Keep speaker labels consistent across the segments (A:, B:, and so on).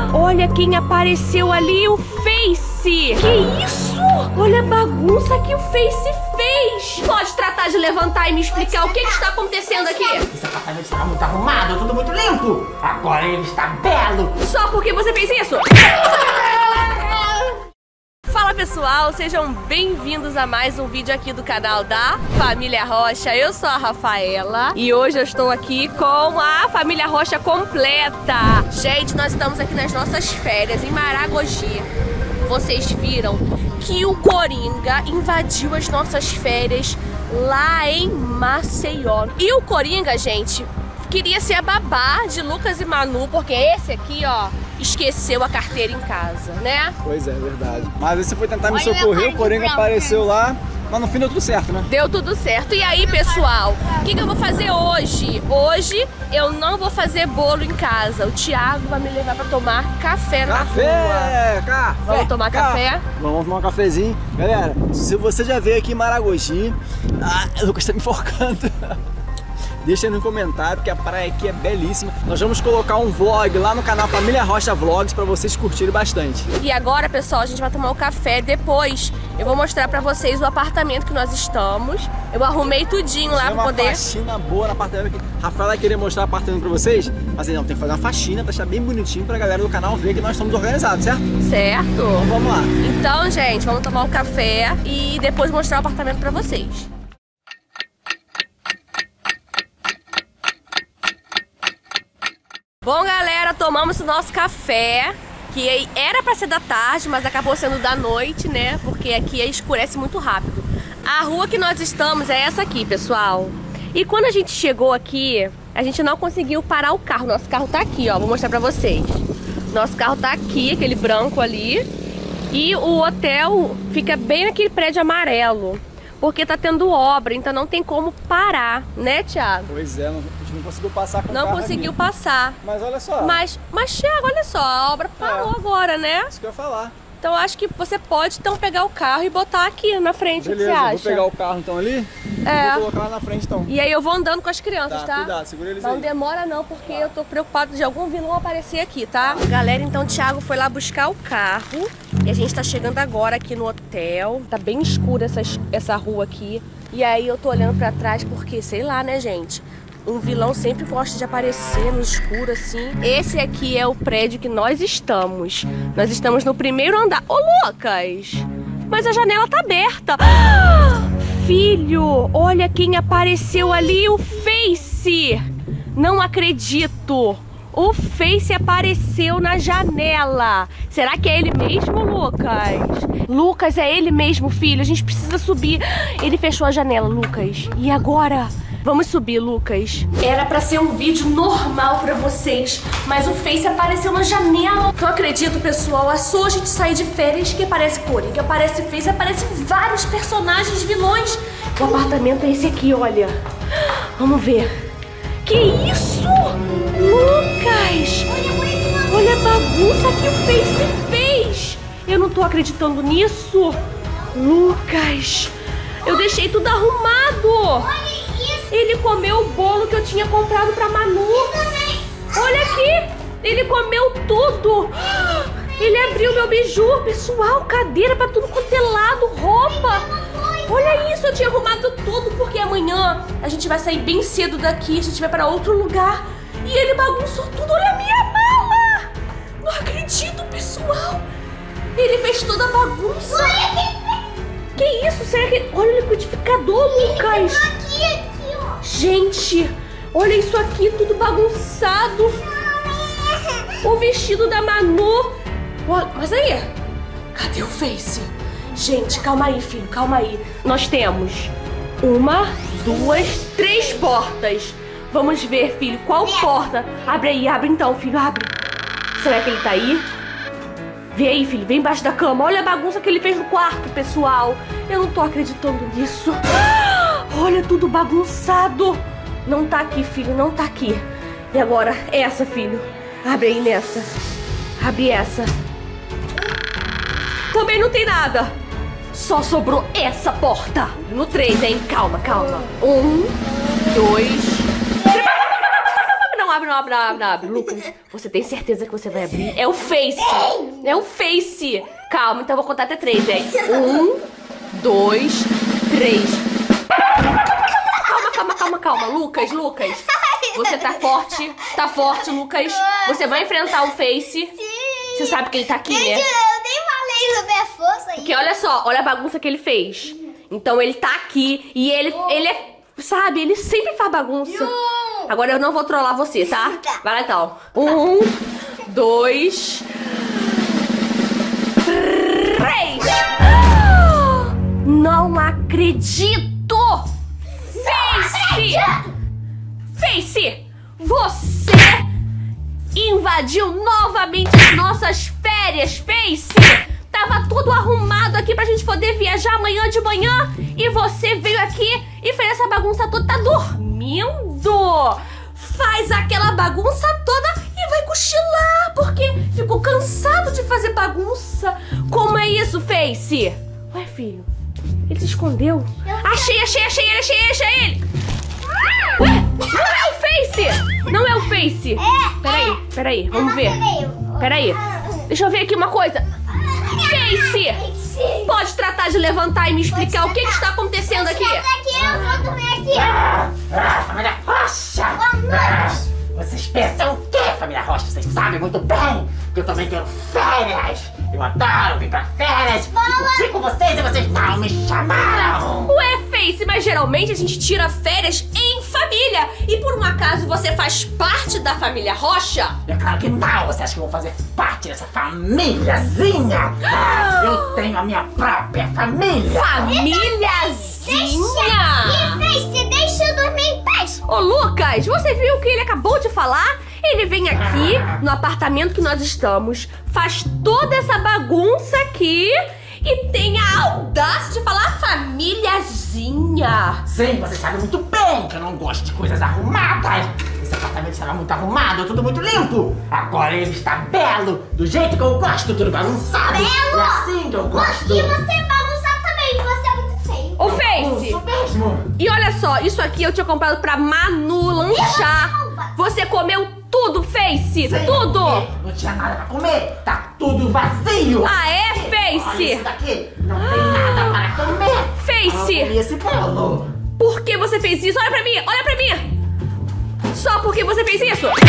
A: Olha quem apareceu ali, o Face. Que isso? Olha a bagunça que o Face fez. Pode tratar de levantar e me explicar o que está acontecendo aqui?
B: Esse apartamento estava muito arrumado, tudo muito limpo. Agora ele está belo.
A: Só porque você fez isso? Fala pessoal, sejam bem-vindos a mais um vídeo aqui do canal da Família Rocha. Eu sou a Rafaela e hoje eu estou aqui com a Família Rocha completa. Gente, nós estamos aqui nas nossas férias em Maragogi. Vocês viram que o Coringa invadiu as nossas férias lá em Maceió. E o Coringa, gente, queria ser a babá de Lucas e Manu, porque esse aqui, ó, esqueceu a carteira em casa, né?
C: Pois é, verdade. Mas aí você foi tentar me socorrer, o Coringa apareceu lá, mas no fim deu tudo certo, né?
A: Deu tudo certo. E aí, pessoal, o que eu vou fazer hoje? Hoje eu não vou fazer bolo em casa. O Thiago vai me levar pra tomar café na rua.
C: Café!
A: Vamos tomar café?
C: Vamos tomar um cafezinho. Galera, se você já veio aqui em Maragogi... o Lucas tá me enforcando. Deixa aí no comentário, porque a praia aqui é belíssima. Nós vamos colocar um vlog lá no canal Família Rocha Vlogs pra vocês curtirem bastante.
A: E agora, pessoal, a gente vai tomar o café. Depois eu vou mostrar pra vocês o apartamento que nós estamos. Eu arrumei tudinho lá pra poder...
C: uma faxina boa no apartamento aqui. Rafaela vai querer mostrar o apartamento pra vocês, mas aí não, tem que fazer uma faxina pra deixar bem bonitinho pra galera do canal ver que nós estamos organizados, certo?
A: Certo.
C: Então vamos lá.
A: Então, gente, vamos tomar o café e depois mostrar o apartamento pra vocês. Bom, galera, tomamos o nosso café, que era pra ser da tarde, mas acabou sendo da noite, né? Porque aqui escurece muito rápido. A rua que nós estamos é essa aqui, pessoal. E quando a gente chegou aqui, a gente não conseguiu parar o carro. Nosso carro tá aqui, ó, vou mostrar pra vocês. Nosso carro tá aqui, aquele branco ali. E o hotel fica bem naquele prédio amarelo, porque tá tendo obra, então não tem como parar, né, Thiago?
C: Pois é, a gente não conseguiu passar com o
A: Não
C: carro
A: conseguiu
C: aqui.
A: passar.
C: Mas olha só.
A: Mas Thiago, olha só, a obra parou agora, né?
C: Isso que eu ia falar.
A: Então acho que você pode então pegar o carro e botar aqui na frente.
C: Beleza,
A: o que você
C: vou
A: acha?
C: pegar o carro então ali e vou colocar lá na frente então.
A: E aí eu vou andando com as crianças, tá?
C: Cuidado, segura eles
A: Não
C: aí.
A: demora não, porque eu tô preocupado de algum vilão aparecer aqui, tá? Galera, então o Thiago foi lá buscar o carro e a gente tá chegando agora aqui no hotel. Tá bem escura essa rua aqui. E aí eu tô olhando pra trás porque, sei lá, né, gente? Um vilão sempre gosta de aparecer no escuro, assim. Esse aqui é o prédio que nós estamos. Nós estamos no primeiro andar. Ô, Lucas! Mas a janela tá aberta. Ah, filho, olha quem apareceu ali, o Face. Não acredito. O Face apareceu na janela. Será que é ele mesmo, Lucas? Lucas, é ele mesmo, filho. A gente precisa subir. Ele fechou a janela, Lucas. E agora? Vamos subir, Lucas. Era pra ser um vídeo normal pra vocês, mas o Face apareceu na janela. Não acredito, pessoal. É só a gente sair de férias que aparece Coringa, que aparece Face, aparecem vários personagens vilões. O apartamento é esse aqui, olha. Vamos ver. Que isso? Lucas! Olha a bagunça que o Face fez. Eu não tô acreditando nisso. Lucas, eu deixei tudo arrumado. Ele comeu o bolo que eu tinha comprado pra Manu. Olha aqui, ele comeu tudo. Ele abriu meu biju, pessoal, cadeira pra tudo quanto é lado, roupa. Olha isso, eu tinha arrumado tudo porque amanhã a gente vai sair bem cedo daqui, a gente vai pra outro lugar. E ele bagunçou tudo, olha a minha mala. Não acredito, pessoal. Ele fez toda a bagunça. Que isso, será que... Olha o liquidificador, Lucas. Gente, olha isso aqui, tudo bagunçado. O vestido da Manu. Mas aí, cadê o Face? Gente, calma aí, filho, calma aí. Nós temos 1, 2, 3 portas. Vamos ver, filho, qual porta? Abre aí, abre então, filho, abre. Será que ele tá aí? Vem aí, filho, vem embaixo da cama. Olha a bagunça que ele fez no quarto, pessoal. Eu não tô acreditando nisso. Olha tudo bagunçado. Não tá aqui, filho, não tá aqui. E agora, essa, filho. Abre aí nessa. Abre essa. Também não tem nada. Só sobrou essa porta. No 3, hein? Calma, calma. 1, 2... não abre. Lucas, você tem certeza que você vai abrir? É o Face. É o Face. Calma, então eu vou contar até 3, hein? 1, 2, 3. Calma. Lucas. Você tá forte, Lucas. Você vai enfrentar o Face.
D: Sim.
A: Você sabe que ele tá aqui, né?
D: Eu nem falei sobre a força aí.
A: Porque olha só, olha a bagunça que ele fez. Então ele tá aqui e ele é... Sabe, ele sempre faz bagunça. Agora eu não vou trollar você, tá? Vai lá então. 1, 2, 3. Não acredito! Face! Você invadiu novamente as nossas férias, Face! Tava tudo arrumado aqui pra gente poder viajar amanhã de manhã e você veio aqui e fez essa bagunça toda. Tá dormindo! Faz aquela bagunça toda e vai cochilar porque ficou cansado de fazer bagunça. Como é isso, Face? Ué, filho, ele se escondeu. Achei ele! Ué, não é o Face! Peraí, vamos ver. Peraí, deixa eu ver aqui uma coisa. Face! Pode tratar de levantar e me explicar o que está acontecendo aqui?
D: Eu vou dormir aqui.
B: Família Rocha! Vocês pensam o quê, família Rocha? Vocês sabem muito bem que eu também quero férias! Eu adoro vir pra férias e curtir com vocês e vocês não me chamaram!
A: Ué, Face, mas geralmente a gente tira férias em família. E por um acaso você faz parte da família Rocha?
B: É claro que não! Você acha que eu vou fazer parte dessa famíliazinha? Eu tenho a minha própria família!
A: Famíliazinha!
D: Deixa eu dormir em paz.
A: Ô, Lucas, você viu o que ele acabou de falar? Ele vem aqui no apartamento que nós estamos, faz toda essa bagunça aqui e tem a audácia de falar famíliazinha.
B: Sim, você sabe muito bem que eu não gosto de coisas arrumadas. Esse apartamento estava muito arrumado, tudo muito limpo. Agora ele está belo, do jeito que eu gosto, tudo bagunçado.
D: Belo?
B: É assim que eu gosto.
D: E você bagunçar também, você é muito feio.
A: Ô, Face,
B: Isso mesmo.
A: e olha só, isso aqui eu tinha comprado pra Manu lanchar. Você comeu tudo, Face,
B: Sim,
A: tudo.
B: Não tinha nada pra comer, tá tudo vazio.
A: Ah, é,
B: Olha
A: Face?
B: isso daqui, não tem nada para comer.
A: Face.
B: Eu comi esse bolo.
A: Por que você fez isso? Olha pra mim, olha pra mim. Só porque você fez isso?
D: E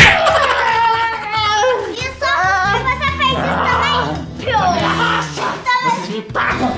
D: só porque você fez isso também?
B: Vocês me pagam.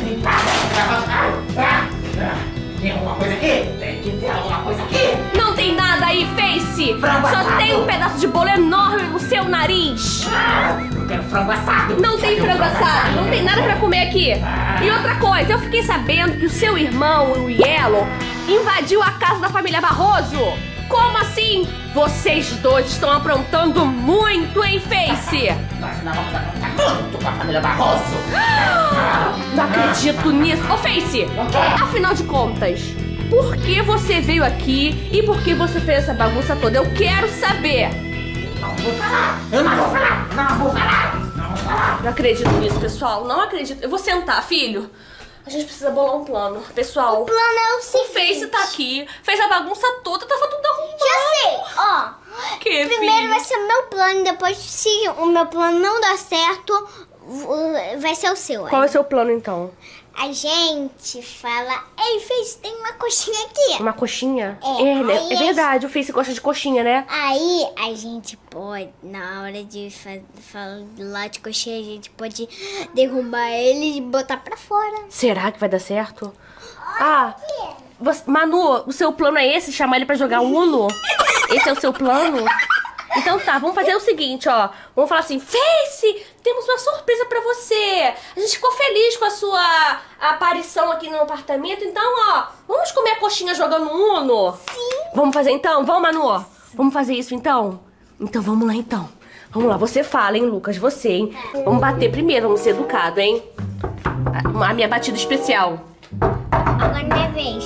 B: Tem alguma coisa aqui? Tem que ter alguma coisa aqui.
A: Não tem nada aí, Face.
B: Frango
A: Só
B: assado.
A: tem um pedaço de bolo enorme no seu nariz.
B: Eu quero frango assado.
A: Não tem frango assado, não tem nada pra comer aqui. E outra coisa, eu fiquei sabendo que o seu irmão, o Yellow, invadiu a casa da família Barroso. Como assim? Vocês dois estão aprontando muito, hein, Face?
B: Nós não vamos aprontar muito com a família Barroso.
A: Não acredito nisso. Ô, Face,
B: O quê?
A: afinal de contas, por que você veio aqui e por que você fez essa bagunça toda? Eu quero saber.
B: Não vou falar. Eu não vou falar. Não vou falar.
A: Não acredito nisso, pessoal. Não acredito. Eu vou sentar, filho. A gente precisa bolar um plano. Pessoal,
D: O plano é o
A: o
D: seguinte.
A: Face tá aqui, fez a bagunça toda, tava tudo arrumado.
D: Já sei, ó.
A: Que,
D: Primeiro
A: filho?
D: vai ser o meu plano, depois se o meu plano não dar certo, vai ser o seu.
A: Qual é o seu plano, então?
D: A gente fala, ei, Face, tem uma coxinha aqui.
A: Uma coxinha?
D: É,
A: né?
D: aí
A: É verdade, o Face gosta de coxinha, né?
D: Aí a gente pode, na hora de falar de coxinha, a gente pode derrubar ele e botar pra fora.
A: Será que vai dar certo? Ah, Manu, o seu plano é esse? Chamar ele pra jogar Uno? Esse é o seu plano? Então tá, vamos fazer o seguinte, ó. Vamos falar assim, Face, temos uma surpresa pra você. A gente ficou feliz com a sua aparição aqui no apartamento. Então, ó, vamos comer a coxinha jogando Uno? Sim. Vamos fazer então? Vamos, Manu? Vamos fazer isso então? Então vamos lá então. Vamos lá, você fala, hein, Lucas, você, hein? Vamos bater primeiro, vamos ser educados, hein? A minha batida especial.
D: Agora é minha vez.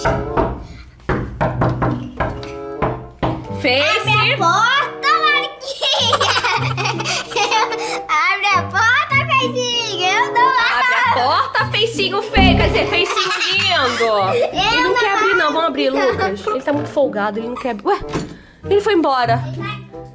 A: Face.
D: Abre a porta, Mariquinha! Abre a porta, Feicinho! Eu não
A: Abre a porta, Feicinho feio, quer dizer, Feicinho lindo. Ele não quer abrir não, vamos abrir, Lucas. Ele tá muito folgado, ele não quer abrir. Ué, ele foi embora.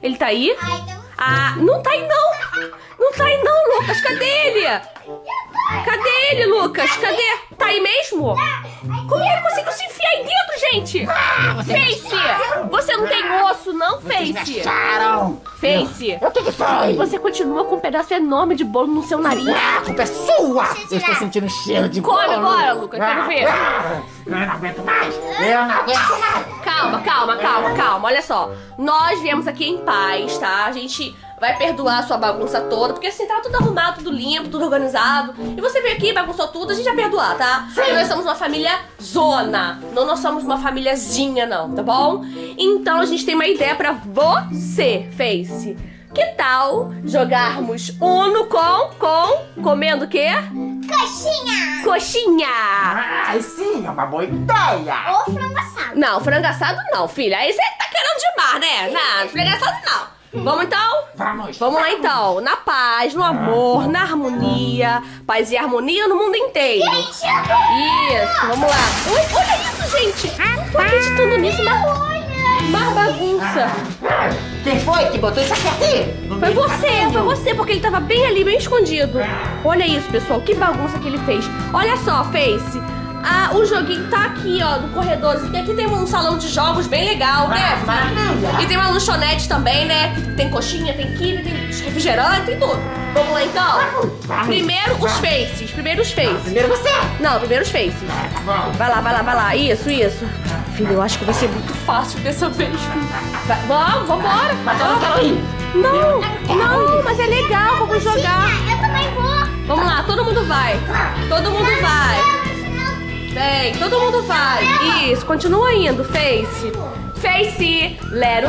A: Ele tá aí?
D: Ai, então...
A: Ah, não tá aí não. Não tá aí não, Lucas. Cadê ele? Cadê ele, Lucas? Cadê? Tá aí mesmo? Como é que conseguiu se enfiar aí dentro, gente? Face! Você não tem osso, não,
B: Vocês me
A: Face?
B: acharam?
A: Face!
B: O que foi?
A: Você continua com um pedaço enorme de bolo no seu nariz.
B: Ah, a culpa é sua! Eu estou sentindo cheiro de
A: Come
B: bolo.
A: agora, Lucas, quero ver.
B: Eu não aguento mais! Eu não aguento mais!
A: Calma. Olha só. Nós viemos aqui em paz, tá? A gente vai perdoar a sua bagunça toda, porque assim, tava tudo arrumado, tudo limpo, tudo organizado. E você veio aqui, bagunçou tudo, a gente vai perdoar, tá? Porque nós somos uma família zona. Não, nós somos uma famíliazinha, não, tá bom? Então a gente tem uma ideia pra você, Face. Que tal jogarmos Uno comendo o quê? Coxinha!
B: Ai, sim, é uma boa ideia!
D: Ou frango assado.
A: Não, frango assado não, filha. Aí você tá querendo demais, né? Não, frango assado não. Vamos então?
B: Vamos!
A: Vamos lá então. Na paz, no amor, na harmonia. Paz e harmonia no mundo inteiro. Isso, vamos lá. Ui, olha isso, gente. Não tô acreditando nisso, mas bagunça.
B: Quem foi que botou isso aqui? No
A: Foi
B: meio do caminho?
A: você, porque ele tava bem ali, bem escondido. Olha isso, pessoal, que bagunça que ele fez. Olha só, Face. Ah, o joguinho tá aqui, ó, no corredorzinho. Aqui tem um salão de jogos bem legal, né?
B: Maravilha!
A: E tem uma lanchonete também, né? Que tem coxinha, tem quibe, tem refrigerante, tem tudo. Vamos lá então? Primeiro os Faces. Primeiro você. Não, primeiro os Faces.
B: Tá bom.
A: Vai lá. Isso. Filho, eu acho que vai ser muito fácil dessa vez, filho. Vambora.
B: Mas eu não quero ir!
A: Não, mas é legal, vamos jogar.
D: Eu também vou.
A: Vamos lá, todo mundo vai. Vem, todo mundo vai. Isso, continua indo, Face. Face, lero.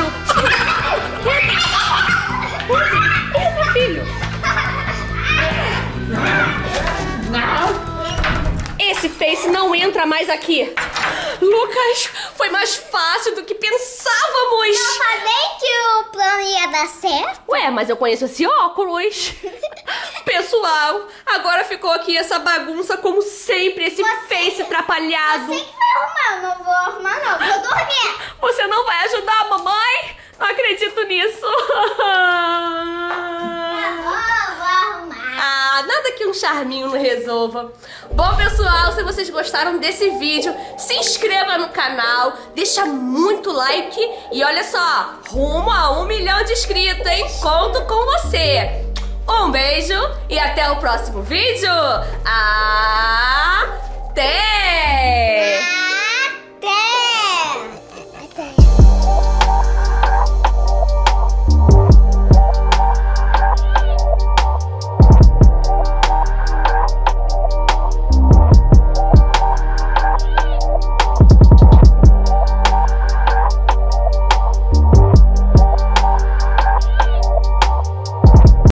A: Entra, filho.
B: Não!
A: Esse Face não entra mais aqui. Lucas, foi mais fácil do que pensávamos.
D: Falei que o plano ia dar certo.
A: Ué, mas eu conheço esse óculos. Pessoal, agora ficou aqui essa bagunça como sempre, esse Face atrapalhado.
D: Você que vai arrumar, eu não vou arrumar não, vou dormir.
A: Você não vai ajudar a mamãe? Não acredito nisso.
D: Vou arrumar.
A: Ah, nada que um charminho não resolva. Bom, pessoal, se vocês gostaram desse vídeo, se inscreva no canal, deixa muito like e olha só, rumo a 1 milhão de inscritos, hein? Conto com você. Um beijo e até o próximo vídeo. Até!